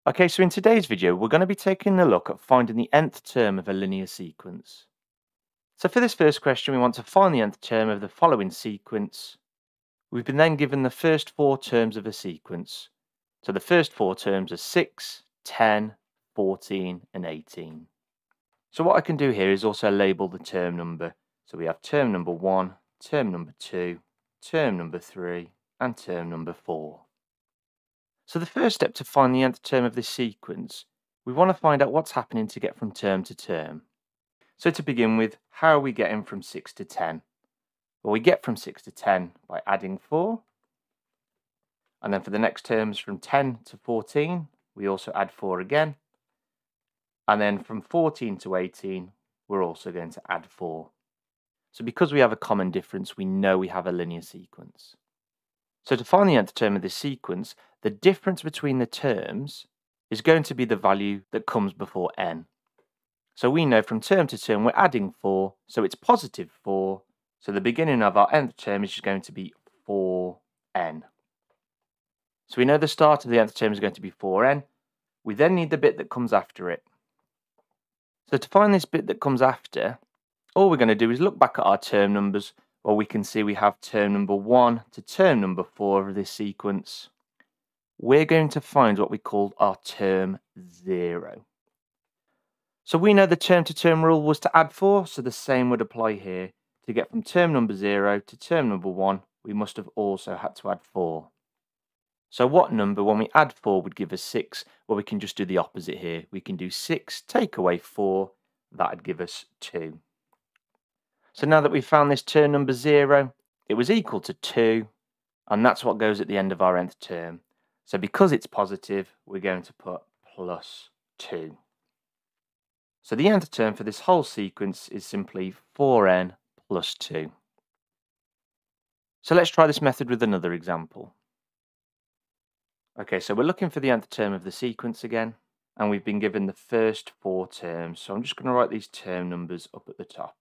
Okay, so in today's video, we're going to be taking a look at finding the nth term of a linear sequence. So for this first question, we want to find the nth term of the following sequence. We've been then given the first four terms of a sequence. So the first four terms are 6, 10, 14, and 18. So what I can do here is also label the term number. So we have term number 1, term number 2, term number 3, and term number 4. So the first step to find the nth term of this sequence, we want to find out what's happening to get from term to term. So to begin with, how are we getting from 6 to 10? Well, we get from 6 to 10 by adding 4. And then for the next terms from 10 to 14, we also add 4 again. And then from 14 to 18, we're also going to add 4. So because we have a common difference, we know we have a linear sequence. So to find the nth term of this sequence, the difference between the terms is going to be the value that comes before n. So we know from term to term we're adding 4, so it's positive 4. So the beginning of our nth term is just going to be 4n. So we know the start of the nth term is going to be 4n. We then need the bit that comes after it. So to find this bit that comes after, all we're going to do is look back at our term numbers. Well, we can see we have term number 1 to term number 4 of this sequence. We're going to find what we call our term 0. So we know the term to term rule was to add 4, so the same would apply here. To get from term number 0 to term number 1, we must have also had to add 4. So what number, when we add 4, would give us 6? Well, we can just do the opposite here. We can do 6, take away 4, that would give us 2. So now that we've found this term number 0, it was equal to 2, and that's what goes at the end of our nth term. So because it's positive, we're going to put plus 2. So the nth term for this whole sequence is simply 4n plus 2. So let's try this method with another example. Okay, so we're looking for the nth term of the sequence again, and we've been given the first 4 terms. So I'm just going to write these term numbers up at the top.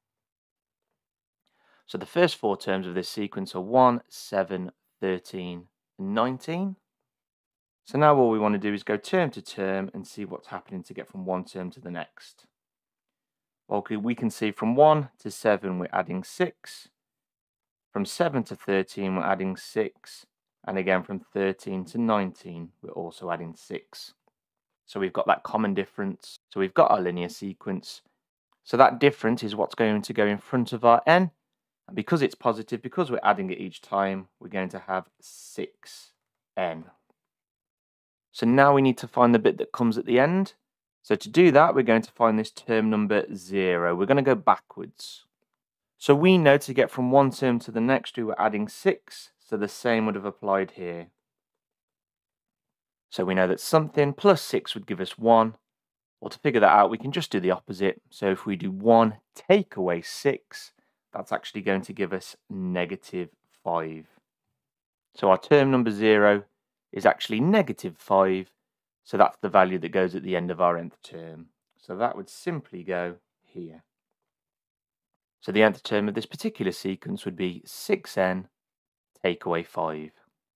So the first 4 terms of this sequence are 1, 7, 13, and 19. So now all we want to do is go term to term and see what's happening to get from one term to the next. Well, we can see from 1 to 7 we're adding 6. From 7 to 13 we're adding 6. And again from 13 to 19 we're also adding 6. So we've got that common difference. So we've got our linear sequence. So that difference is what's going to go in front of our n. And because it's positive, because we're adding it each time, we're going to have 6n. So now we need to find the bit that comes at the end. So to do that, we're going to find this term number 0. We're going to go backwards. So we know to get from one term to the next, we were adding 6. So the same would have applied here. So we know that something plus 6 would give us 1. Well, to figure that out, we can just do the opposite. So if we do 1 take away 6, that's actually going to give us negative 5. So our term number 0 is actually negative 5. So that's the value that goes at the end of our nth term. So that would simply go here. So the nth term of this particular sequence would be 6n take away 5.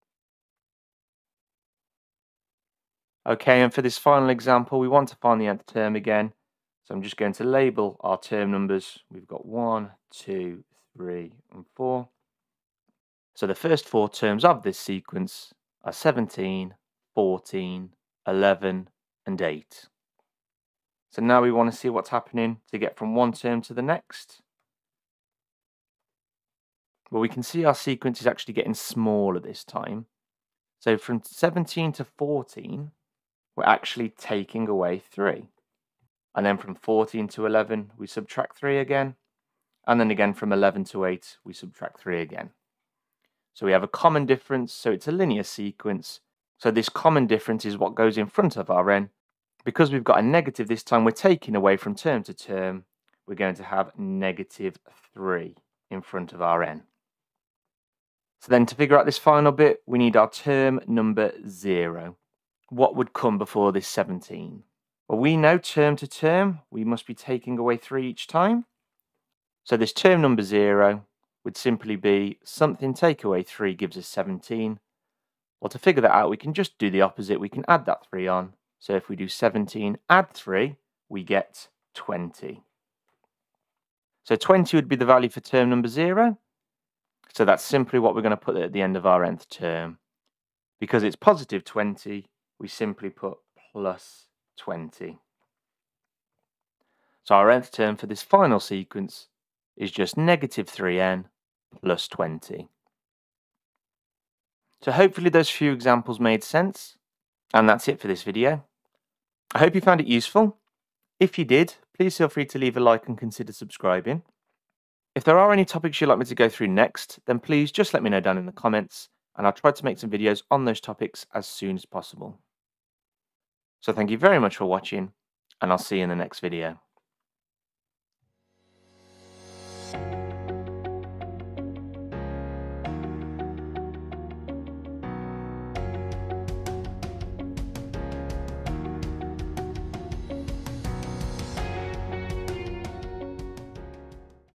Okay, and for this final example, we want to find the nth term again. So I'm just going to label our term numbers. We've got 1, 2, 3, and 4. So the first 4 terms of this sequence are 17, 14, 11, and 8. So now we want to see what's happening to get from one term to the next. Well, we can see our sequence is actually getting smaller this time. So from 17 to 14, we're actually taking away 3. And then from 14 to 11, we subtract 3 again. And then again from 11 to 8, we subtract 3 again. So we have a common difference, so it's a linear sequence. So this common difference is what goes in front of our n. Because we've got a negative this time, we're taking away from term to term. We're going to have negative 3 in front of our n. So then to figure out this final bit, we need our term number 0. What would come before this 17? Well, we know term to term, we must be taking away 3 each time. So this term number 0 would simply be something take away 3 gives us 17. Well, to figure that out, we can just do the opposite. We can add that 3 on. So if we do 17, add 3, we get 20. So 20 would be the value for term number 0. So that's simply what we're going to put at the end of our nth term. Because it's positive 20, we simply put plus 20. So our nth term for this final sequence is just negative 3n plus 20. So hopefully those few examples made sense. And that's it for this video. I hope you found it useful. If you did, please feel free to leave a like and consider subscribing. If there are any topics you'd like me to go through next, then please just let me know down in the comments, and I'll try to make some videos on those topics as soon as possible. So thank you very much for watching, and I'll see you in the next video.